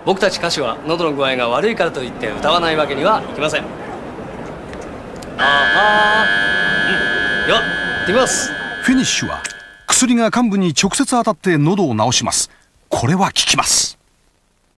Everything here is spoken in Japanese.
僕たち歌手は喉の具合が悪いからといって歌わないわけにはいきません。よっ、行ってみます。 フィニッシュは薬が患部に直接当たって喉を治します。これは効きます。